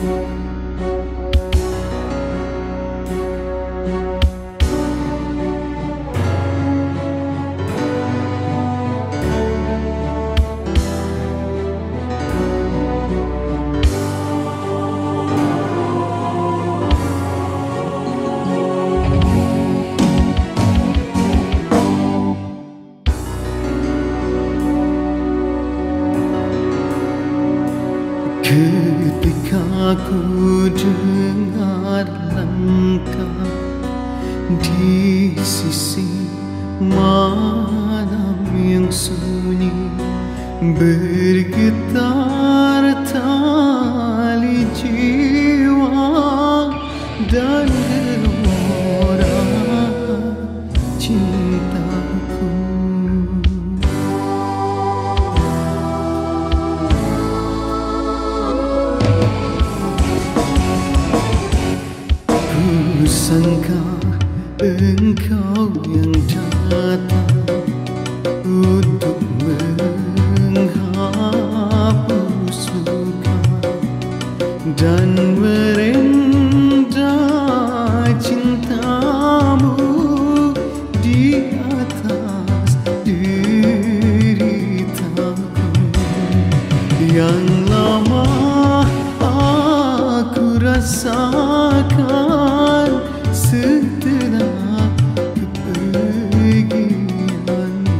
Ketika ku dengar langkah di sisi malam yang sunyi, bergetar tali jiwa dan gelora cintaku. Sangka engkau yang datang untuk menghapus luka dan merendah cintamu di atas deritaku yang lama aku rasakan setelah kepergianmu.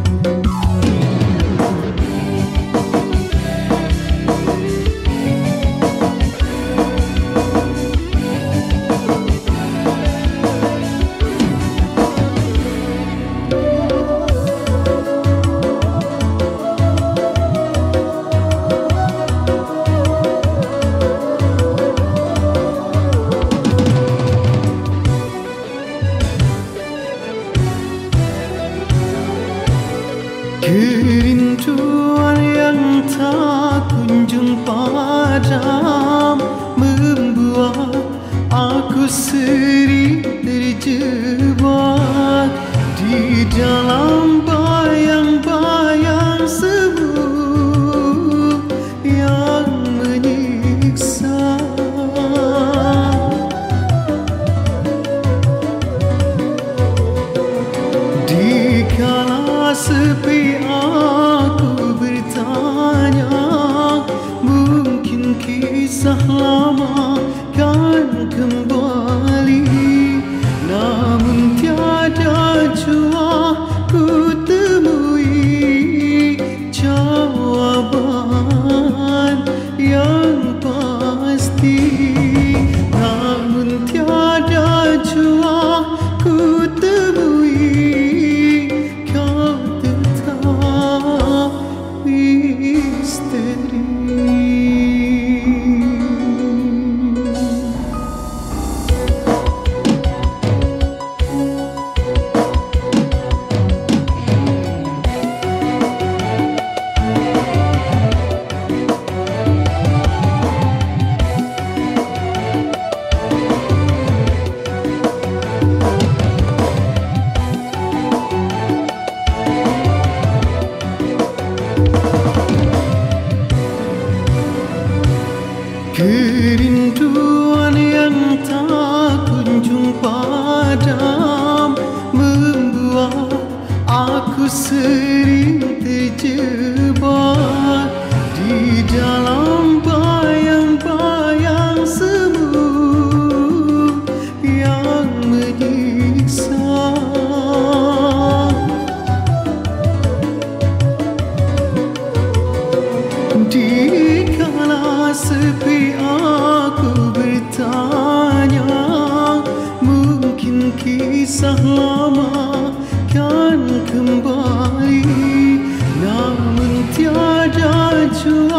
Kerinduan yang tak kunjung padam membuat aku sering terjebak di dalam bayang-bayang semu yang menyiksa. Dikala sepi aku bertanya, mungkin kisah lama kan kembali, namun tiada jua ku temui jawaban yang pasti, namun tiada jua ku temui. Kerinduan yang tak kunjung padam membuat aku sering terjebak di dalam bayang-bayang semu yang menyiksa. Dikala sepi aku bertanya, mungkin kisah lama kan kembali, namun tiada jua